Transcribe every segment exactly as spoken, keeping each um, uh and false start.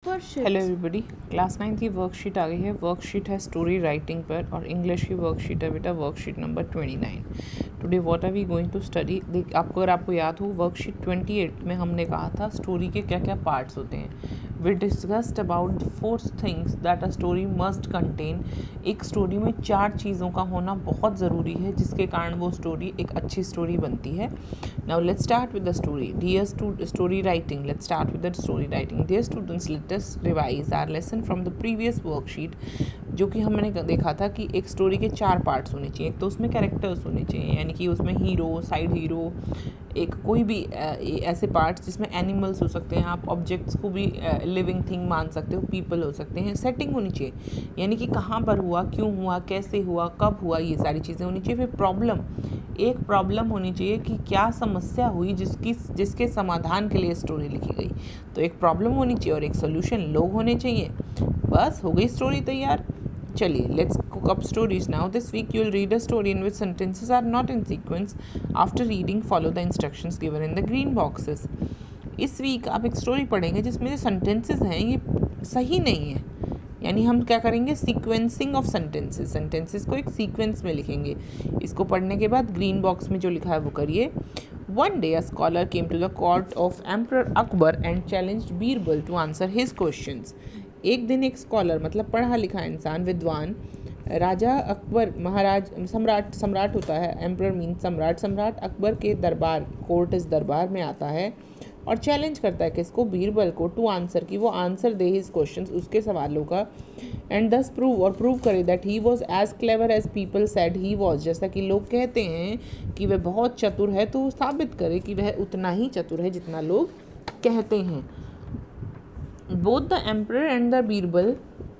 Worksheet. Hello everybody, class ninth की worksheet आ गई है। वर्कशीट है स्टोरी राइटिंग पर और इंग्लिश की वर्कशीट है बेटा, worksheet number twenty nine. Today what are we going to study. देख, आपको अगर आपको याद हो, वर्कशीट ट्वेंटी एट में हमने कहा था स्टोरी के क्या क्या पार्ट्स होते हैं। We discussed about four things that a story must contain. एक स्टोरी में चार चीज़ों का होना बहुत ज़रूरी है जिसके कारण वो स्टोरी एक अच्छी स्टोरी बनती है। Now let's start with the story. Dear story writing, let's start with the story writing. Dear students, let us revise our lesson from the previous worksheet. जो कि हमने देखा था कि एक स्टोरी के चार पार्ट्स होने चाहिए। एक तो उसमें कैरेक्टर्स होने चाहिए, यानी कि उसमें हीरो, साइड हीरो, एक कोई भी ऐसे पार्ट्स जिसमें एनिमल्स हो सकते हैं, आप ऑब्जेक्ट्स को भी लिविंग थिंग मान सकते हो, पीपल हो सकते हैं। सेटिंग होनी चाहिए, यानी कि कहाँ पर हुआ, क्यों हुआ, कैसे हुआ, कब हुआ, ये सारी चीज़ें होनी चाहिए। फिर प्रॉब्लम, एक प्रॉब्लम होनी चाहिए कि क्या समस्या हुई जिसकी जिसके समाधान के लिए स्टोरी लिखी गई। तो एक प्रॉब्लम होनी चाहिए और एक सोल्यूशन, लोग होने चाहिए। बस हो गई स्टोरी तैयार। चलिए, let's cook up stories now. This week you will read a story in which sentences are not in sequence. After reading follow the instructions given in the green boxes. इस week आप एक story पढ़ेंगे जिसमें जो sentences हैं ये सही नहीं है, यानी हम क्या करेंगे, सीक्वेंसिंग ऑफ सेंटेंसेस। सेंटेंसेस को एक सीक्वेंस में लिखेंगे। इसको पढ़ने के बाद ग्रीन बॉक्स में जो लिखा है वो करिए। One day a scholar came to the court of Emperor Akbar and challenged Birbal to answer his questions. एक दिन एक स्कॉलर, मतलब पढ़ा लिखा इंसान, विद्वान, राजा अकबर, महाराज, सम्राट सम्राट होता है, एम्परर मीन सम्राट, सम्राट अकबर के दरबार, कोर्ट इस दरबार में आता है और चैलेंज करता है किसको, बीरबल को, टू आंसर, कि वो आंसर दे हिज क्वेश्चंस, उसके सवालों का, एंड दस प्रूव, और प्रूव करे that he was as clever as people said he was. जैसा कि लोग कहते हैं कि वह बहुत चतुर है, तो साबित करे कि वह उतना ही चतुर है जितना लोग कहते हैं। Both the emperor and the Birbal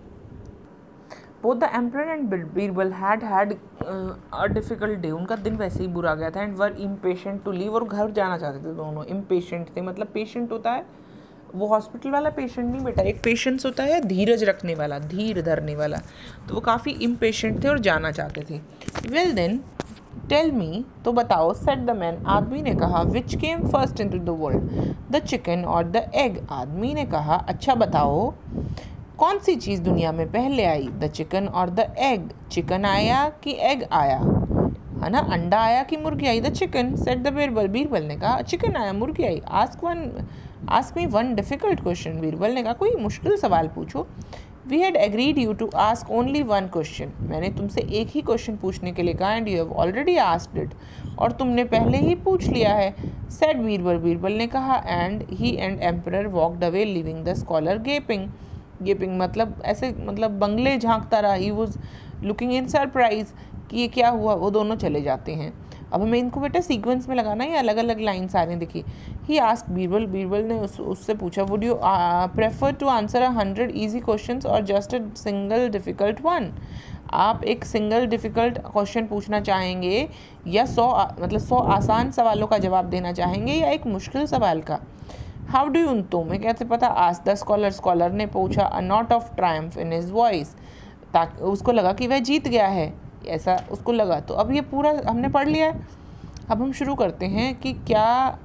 both the emperor and Birbal had had a difficult day. उनका दिन वैसे ही बुरा गया था। And were impatient to leave, और घर जाना चाहते थे दोनों। इम्पेशेंट थे, मतलब पेशेंट होता है वो हॉस्पिटल वाला पेशेंट नहीं बेटा, एक पेशेंस होता है धीरज रखने वाला, धीर धरने वाला। तो वो काफ़ी इम्पेशेंट थे और जाना चाहते थे। वेल देन टेल मी, तो बताओ, सेड द मैन, आदमी ने कहा, which came first into the world, the chicken और द एग। आदमी ने कहा, अच्छा बताओ कौन सी चीज़ दुनिया में पहले आई, द चिकन और द एग। चिकन आया कि एग आया, है ना, अंडा आया कि मुर्गी आई, the chicken. Said the Birbal, Birbal ने कहा, चिकन आया, मुर्गी आई। Ask one ask me one difficult question. Birbal ने कहा, कोई मुश्किल सवाल पूछो। We had agreed you to ask only one question. मैंने तुमसे एक ही क्वेश्चन पूछने के लिए कहा, and you have already asked it, और तुमने पहले ही पूछ लिया है। सेड बीरबल, बीरबल ने कहा, and he and emperor walked away leaving the scholar gaping. Gaping मतलब ऐसे, मतलब बंगले झांकता रहा। He was looking in surprise कि ये क्या हुआ। वो दोनों चले जाते हैं। अब हमें इनको बेटा सीक्वेंस में लगाना है, अलग अलग लाइन सारे देखिए। ही आस्क्ड बीरबल, बीरबल ने उस, उससे पूछा, would you prefer to answer a hundred easy questions और just a single difficult one. आप एक सिंगल डिफ़िकल्ट क्वेश्चन पूछना चाहेंगे या सौ मतलब सौ आसान सवालों का जवाब देना चाहेंगे, या एक मुश्किल सवाल का। हाउ डू यू, तुम्हें कैसे पता, आस्क्ड द स्कॉलर, स्कॉलर ने पूछा, a note of triumph in his voice, ताकि उसको लगा कि वह जीत गया है, ऐसा उसको लगा। तो अब ये पूरा हमने पढ़ लिया है। अब हम शुरू करते हैं कि क्या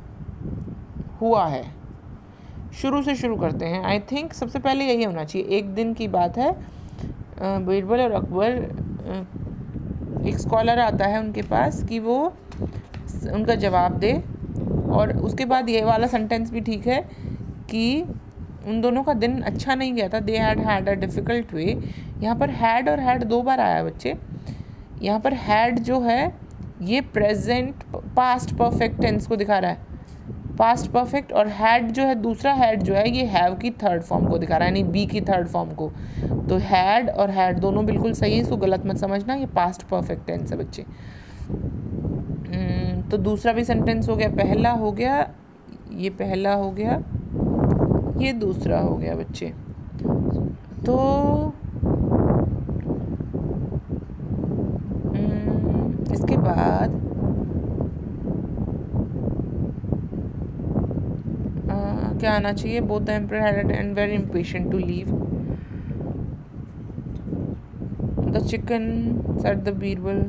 हुआ है। शुरू से शुरू करते हैं। आई थिंक सबसे पहले यही होना चाहिए। एक दिन की बात है, बीरबल और अकबर, एक स्कॉलर आता है उनके पास कि वो उनका जवाब दे, और उसके बाद ये वाला सेंटेंस भी ठीक है कि उन दोनों का दिन अच्छा नहीं गया था। They had had a difficult way. यहाँ पर हैड और हैड दो बार आया बच्चे। यहाँ पर हैड जो है ये प्रेजेंट पास्ट परफेक्ट टेंस को दिखा रहा है, पास्ट परफेक्ट, और हैड जो है, दूसरा हैड जो है, ये हैव की थर्ड फॉर्म को दिखा रहा है, यानी बी की थर्ड फॉर्म को। तो हैड और हैड दोनों बिल्कुल सही है, इसको गलत मत समझना, ये पास्ट परफेक्ट टेंस है बच्चे। तो दूसरा भी सेंटेंस हो गया, पहला हो गया, ये पहला हो गया, ये दूसरा हो गया बच्चे। तो इसके बाद आ, क्या आना चाहिए, both the emperor had and very impatient to leave the chicken, said the Birbal.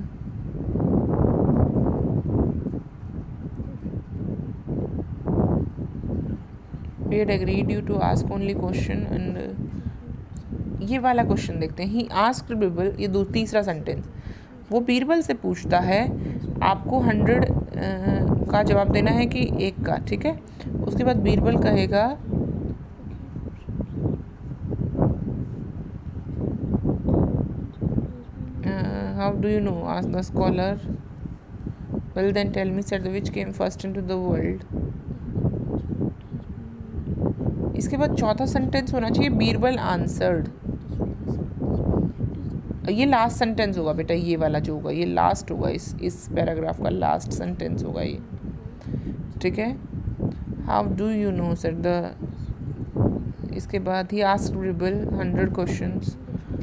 We had agreed you to ask only question and uh, ये वाला क्वेश्चन देखते हैं. He asked बीरबल, ये दो तीसरा सेंटेंस, वो बीरबल से पूछता है आपको हंड्रेड का जवाब देना है कि एक का. ठीक है, उसके बाद बीरबल कहेगा how do you know, asked the scholar. Well then tell me, said the which came first into the world. इसके बाद चौथा सेंटेंस होना चाहिए बीरबल आंसर्ड. ये लास्ट सेंटेंस होगा बेटा, ये वाला जो होगा ये लास्ट होगा, इस इस पैराग्राफ का लास्ट सेंटेंस होगा ये. ठीक है, how do you know said the. इसके बाद ही asked Birbal hundred questions.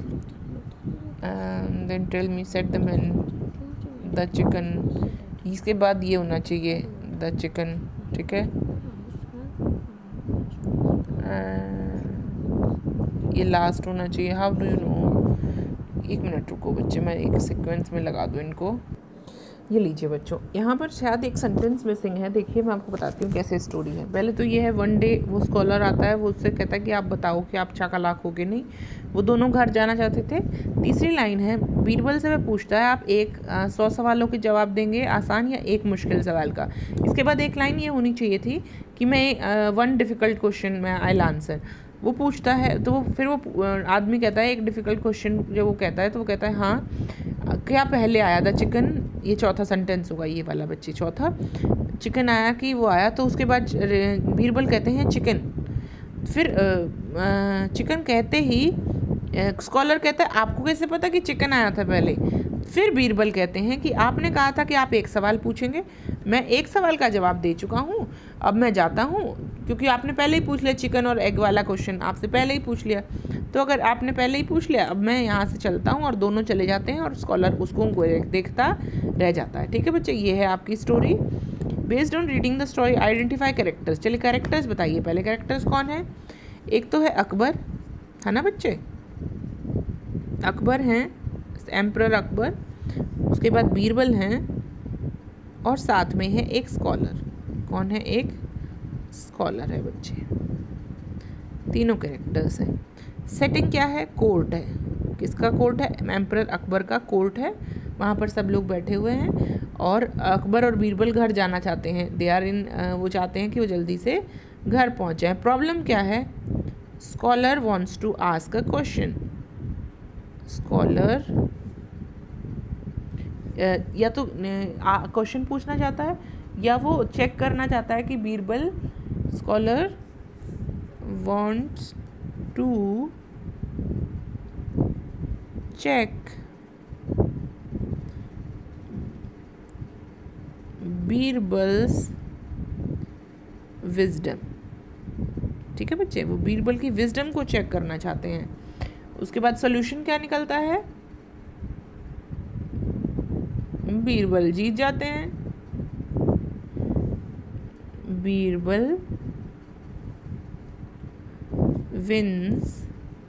Then tell me said the man the chicken. इसके बाद ये होना चाहिए द चिकन. ठीक है, ये लास्ट होना चाहिए. How do you know. एक मिनट रुको बच्चे, मैं एक सीक्वेंस में लगा दूँ इनको. ये लीजिए बच्चों, यहाँ पर शायद एक सेंटेंस मिसिंग है. देखिए मैं आपको बताती हूँ कैसे स्टोरी है. पहले तो ये है वन डे वो स्कॉलर आता है, वो उससे कहता है कि आप बताओ कि आप चालाक हो कि नहीं. वो दोनों घर जाना चाहते थे. तीसरी लाइन है बीरबल से वह पूछता है आप एक आ, सौ सवालों के जवाब देंगे आसान या एक मुश्किल सवाल का. इसके बाद एक लाइन ये होनी चाहिए थी कि मैं वन डिफ़िकल्ट क्वेश्चन में आई विल आंसर. वो पूछता है तो वो फिर वो आदमी कहता है एक डिफ़िकल्ट क्वेश्चन जब वो कहता है तो वो कहता है हाँ क्या पहले आया था चिकन. ये चौथा सेंटेंस होगा ये वाला बच्चे, चौथा चिकन आया कि वो आया. तो उसके बाद बीरबल कहते हैं चिकन. फिर चिकन कहते ही स्कॉलर कहता है आपको कैसे पता कि चिकन आया था पहले. फिर बीरबल कहते हैं कि आपने कहा था कि आप एक सवाल पूछेंगे, मैं एक सवाल का जवाब दे चुका हूँ, अब मैं जाता हूँ क्योंकि आपने पहले ही पूछ लिया चिकन और एग वाला क्वेश्चन आपसे पहले ही पूछ लिया. तो अगर आपने पहले ही पूछ लिया अब मैं यहाँ से चलता हूँ. और दोनों चले जाते हैं और स्कॉलर उसको देखता रह जाता है. ठीक है बच्चे, ये है आपकी story. Based on reading the story identify characters. चलिए कैरेक्टर्स बताइए. पहले कैरेक्टर्स कौन है. एक तो है अकबर, है ना बच्चे, अकबर हैं, एम्परर अकबर. उसके बाद बीरबल हैं और साथ में है एक स्कॉलर. कौन है, एक स्कॉलर है बच्चे. तीनों कैरेक्टर्स हैं. सेटिंग क्या है, कोर्ट है. किसका कोर्ट है, एम्परर अकबर का कोर्ट है. वहाँ पर सब लोग बैठे हुए हैं और अकबर और बीरबल घर जाना चाहते हैं. दे आर इन, वो चाहते हैं कि वो जल्दी से घर पहुँच जाए. प्रॉब्लम क्या है, scholar wants to ask a question. Scholar या तो क्वेश्चन पूछना चाहता है या वो चेक करना चाहता है कि Birbal. Scholar wants to check Birbal's wisdom. ठीक है बच्चे, वो बीरबल की विजडम को चेक करना चाहते हैं. उसके बाद सॉल्यूशन क्या निकलता है, बीरबल जीत जाते हैं. Birbal wins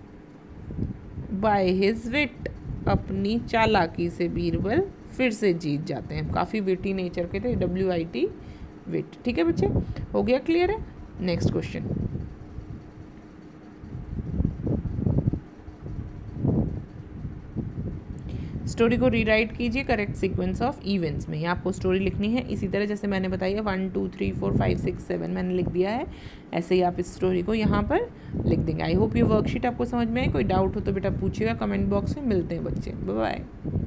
by his wit. अपनी चालाकी से बीरबल फिर से जीत जाते हैं. काफ़ी विटी नेचर के थे, डब्ल्यू आई टी विट. ठीक है बच्चे, हो गया क्लियर है. Next question. स्टोरी को रीराइट कीजिए करेक्ट सीक्वेंस ऑफ इवेंट्स में. यहाँ आपको स्टोरी लिखनी है इसी तरह जैसे मैंने बताया one two three four five six seven मैंने लिख दिया है. ऐसे ही आप इस स्टोरी को यहाँ पर लिख देंगे. आई होप ये वर्कशीट आपको समझ में आए. कोई डाउट हो तो बेटा पूछिएगा कमेंट बॉक्स में. मिलते हैं बच्चे, बाय बाय.